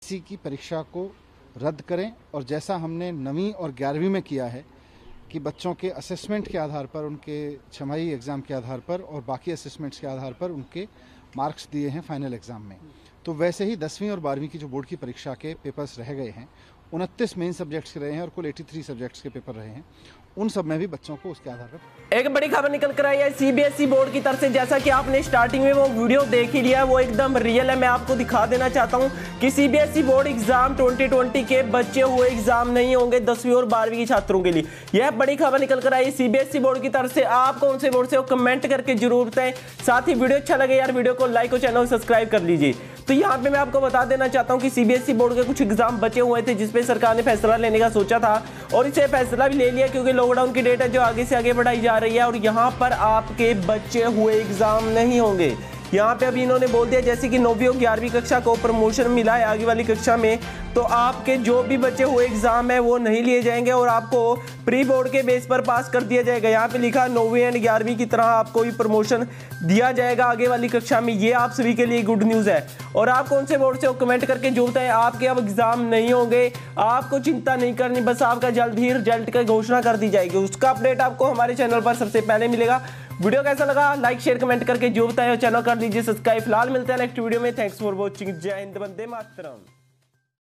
SSC की परीक्षा को रद्द करें और जैसा हमने 9वीं और 11वीं में किया है कि बच्चों के असेसमेंट के आधार पर, उनके छमाही एग्ज़ाम के आधार पर और बाकी असेसमेंट्स के आधार पर उनके मार्क्स दिए हैं फाइनल एग्ज़ाम में, तो वैसे ही 10वीं और 12वीं की जो बोर्ड की परीक्षा के पेपर्स रह गए हैं, 29 मेन सब्जेक्ट्स के रहे हैं और कुल 83 सब्जेक्ट्स के पेपर रहे हैं, उन सब में भी बच्चों को उसके आधार पर। एक बड़ी खबर निकल कर आई है सीबीएसई बोर्ड की तरफ से। जैसा कि आपने स्टार्टिंग में वो वीडियो देख ही लिया, वो एकदम रियल है। मैं आपको दिखा देना चाहता हूं कि सीबीएसई बोर्ड एग्जाम 2020 के बचे हुए एग्जाम नहीं होंगे 10वीं और 12वीं के छात्रों के लिए। यह बड़ी खबर निकल कर आई है सीबीएसई बोर्ड की तरफ से। आप कौन से बोर्ड से हो कमेंट करके जरूर बताएं। साथ ही वीडियो अच्छा लगे यार, वीडियो को लाइक और चैनल सब्सक्राइब कर लीजिए। तो यहाँ पे मैं आपको बता देना चाहता हूँ कि सीबीएसई बोर्ड के कुछ एग्जाम बचे हुए थे जिसपे सरकार ने फैसला लेने का सोचा था और इसे फैसला भी ले लिया, क्योंकि लॉकडाउन की डेट है जो आगे से आगे बढ़ाई जा रही है और यहाँ पर आपके बचे हुए एग्जाम नहीं होंगे। यहाँ पे अभी इन्होंने बोल दिया जैसे कि 9वीं और 11वीं कक्षा को प्रमोशन मिला है आगे वाली कक्षा में, तो आपके जो भी बचे हुए एग्जाम है वो नहीं लिए जाएंगे और आपको प्री बोर्ड के बेस पर पास कर दिया जाएगा। यहाँ पे लिखा 9वीं एंड 11वीं की तरह आपको भी प्रमोशन दिया जाएगा आगे वाली कक्षा में। ये आप सभी के लिए गुड न्यूज़ है। और आप कौन से बोर्ड से हो कमेंट करके जो बताएं। आपके अब एग्जाम नहीं होंगे, आपको चिंता नहीं करनी, बस आपका जल्द ही रिजल्ट की घोषणा कर दी जाएगी। उसका अपडेट आपको हमारे चैनल पर सबसे पहले मिलेगा। वीडियो कैसा लगा लाइक शेयर कमेंट करके जो बताएं, चैनल कर दीजिए सब्सक्राइब। फिलहाल मिलते हैं नेक्स्ट वीडियो में। Thanks for watching. जय हिंद, वंदे मातरम।